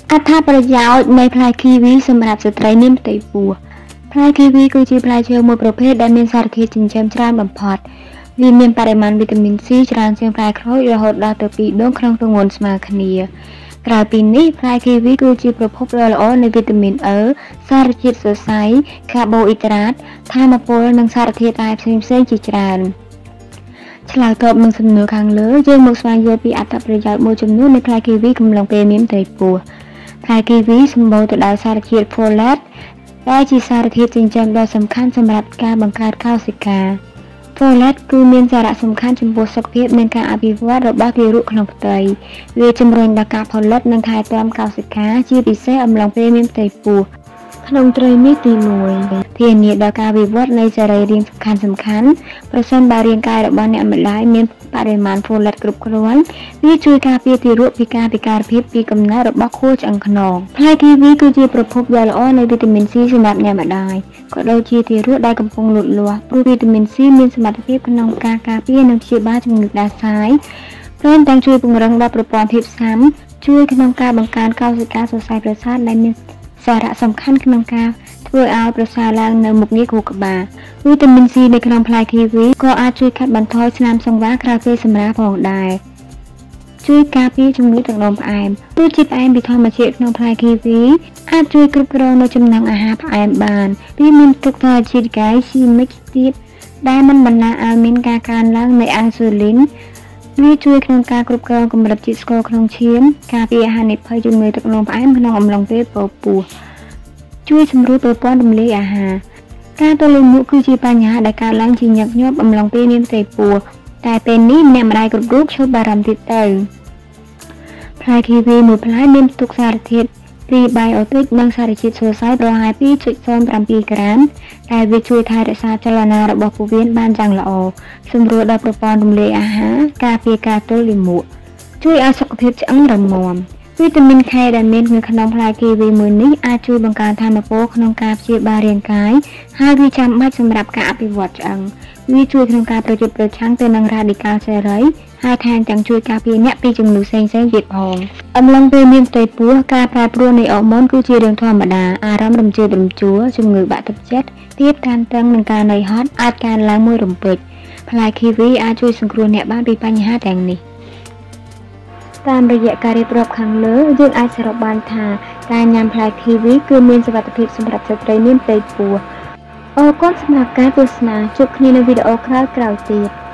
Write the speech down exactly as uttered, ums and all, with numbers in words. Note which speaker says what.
Speaker 1: អត្ថប្រយោជន៍នៃផ្លែគីវីសម្រាប់ស្ត្រីមានផ្ទៃពោះផ្លែគីវីគឺជាផ្លែឈើមួយប្រភេទដែលមានសារធាតុចិញ្ចឹមច្រើនបំផុតវាមានបរិមាណវីតាមីន C ច្រើនជាងផ្លែក្រូចរហូតដល់ទៅពីរដងក្នុងទម្ងន់ស្មើគ្នាក្រៅពីនេះផ្លែគីវីគឺជាប្រភពដ៏ល្អនៃវីតាមីន E សារជាតិសរសៃកាបូអ៊ីដ្រាតថាមពលនិងសារធាតុរ៉ែផ្សេងៗជាច្រើនឆ្លើយតបនឹងសំណួរខាងលើយើងមកស្វែងយល់ពីអត្ថប្រយោជន៍មួយចំនួននៃផ្លែគីវីកំឡុងពេលមានផ្ទៃពោះផ្លែគីវីសម្បូរទៅដោយសារជាតិ Folate ដែលជាសារធាតុចិញ្ចឹមដ៏សំខាន់សម្រាប់ការបង្កើតកោសិកា Folate គឺមានសារៈសំខាន់ចំពោះសុខភាពនិងការអភិវឌ្ឍរបស់ទារកក្នុងផ្ទៃវាជំរុញដល់ការផលិតនិងថែទាំកោសិកាជាពិសេសអំឡុងពេលមានផ្ទៃពោះក្នុងត្រីមាសទីមួយធានាដល់ការវិវត្តនៃសរីរាង្គសំខាន់សំខាន់ប្រសិនបើរាងកាយរបស់អ្នកម្ដាយមានបរិមាណ Folate គ្រប់គ្រាន់វាជួយការពារទារកពីការពិការភាពពីកំណើតរបស់ខួរឆ្អឹងខ្នងផ្លែគីវីគឺជាប្រភពដ៏ល្អនៃវីតាមីន C សម្រាប់អ្នកម្ដាយក៏ដូចជាទារកដែលកំពុងលូតលាស់ព្រោះវីតាមីន C មានសមត្ថភាពក្នុងការការពារនិងព្យាបាលជំងឺផ្ដាសាយព្រមទាំងជួយពង្រឹងដល់ប្រព័ន្ធភាពស៊ាំជួយក្នុងការបង្កើនកោសិកាសរសៃប្រសាទដែលមានសារៈសំខាន់ក្នុងការធ្វើឲ្យប្រសើរឡើងនៅមុខងារខួរក្បាលវីតាមីន C នៅក្នុងផ្លែគីវីក៏អាចជួយកាត់បន្ថយស្នាមសង្វារក្រៅពេលសម្រាលផងដែរជួយការពារជំងឺទឹកនោមផ្អែមទោះជាផ្អែមពីធម្មជាតិក្នុងផ្លែគីវីអាចជួយគ្រប់គ្រងនៅចំណង់អាហារផ្អែមបានវាមានទឹកធម្មជាតិកាយស៊ីមិកទៀតដែលមិនបណ្ដាលឲ្យមានការកើនឡើងនៃអាស៊ូលីនវាជួយក្នុងការគ្រប់គ្រងកម្រិតជាតិស្ករក្នុងឈាមការពារហានិភ័យជំងឺទឹកនោមផ្អែមក្នុងអំឡុងពេលពោះពោះជួយសម្រួលប្រព័ន្ធរំលាយអាហារការទល់លាមកគឺជាបញ្ហាដែលកើតឡើងជាញឹកញាប់អំឡុងពេលមានផ្ទៃពោះតែពេលនេះអ្នកម្ដាយគ្រប់រូបជួយបារម្ភទៀតទៅផ្លែគីវីមួយផ្លែមានផ្ទុកសារធាតុ Prebiotic និងសារជាតិសរសៃប្រហែល ពីរចុចศูនย์ប្រាំពីរ ក្រាមដែលវាជួយថែរក្សាចលនារបស់ពោះវៀនបានយ៉ាងល្អសម្រួលដល់ប្រព័ន្ធរំលាយអាហារការពារការទល់លាមកជួយឲ្យសុខភាពឆ្អឹងរឹងមាំវីតាមីន K ដែលមាននៅក្នុងផ្លែគីវីមួយនេះអាចជួយបង្កើនថាមពលក្នុងការព្យាបាលរាងកាយហើយវាចាំបាច់សម្រាប់ការអភិវឌ្ឍឆ្អឹងវាជួយក្នុងការប្រយុទ្ធប្រឆាំងទៅនឹងរ៉ាឌីកាល់សេរីហើយថែមទាំងជួយការពារអ្នកពីជំងឺផ្សេងៗទៀតផងអំឡុងពេលមានផ្ទៃពោះការប្រែប្រួលនៃអរម៉ូនគឺជារឿងធម្មតាអារម្មណ៍រំជើបរំជួលជំងឺបាក់ទឹកចិត្តភាពតានតឹងនិងការនឿយហត់អាចកើនឡើងមួយរំពេចផ្លែគីវីអាចជួយសង្គ្រោះអ្នកបានពីបញ្ហាទាំងនេះតាមរយៈការរៀបរាប់ខាងលើយើងអាចសរុបបានថាការញ៉ាំផ្លែគីវីគឺមានសុវត្ថិភាពសម្រាប់ស្ត្រីមានផ្ទៃពោះអរគុណសម្រាប់ការទស្សនាជួបគ្នានៅវីដេអូក្រោយៗទៀត